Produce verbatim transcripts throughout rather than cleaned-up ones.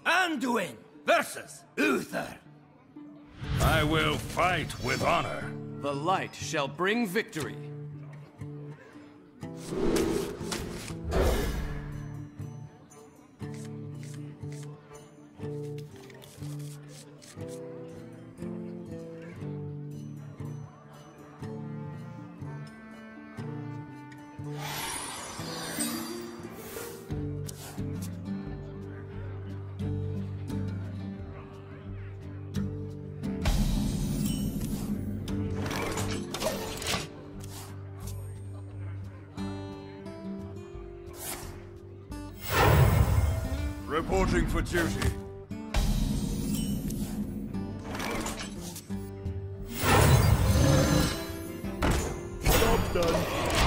Anduin versus Uther. I will fight with honor. The light shall bring victory. Reporting for duty. Job done.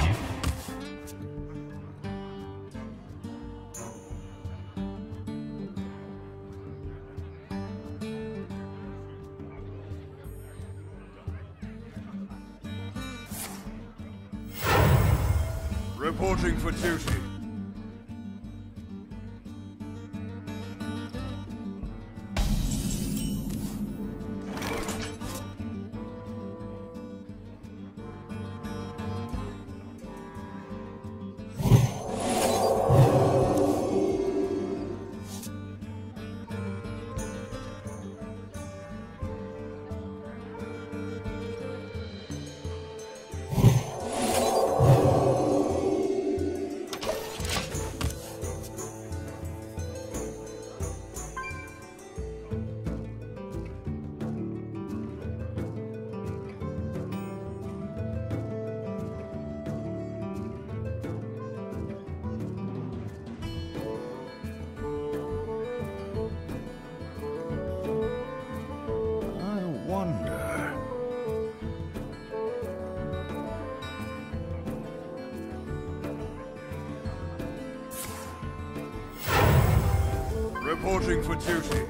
Reporting for duty. Reporting for duty.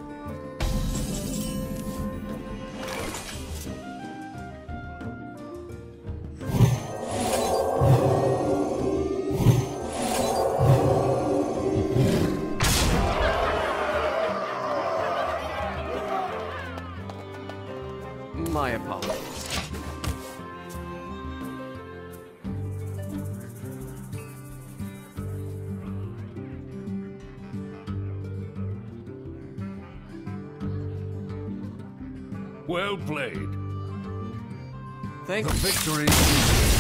My apologies. Well played. Thank The you. victory is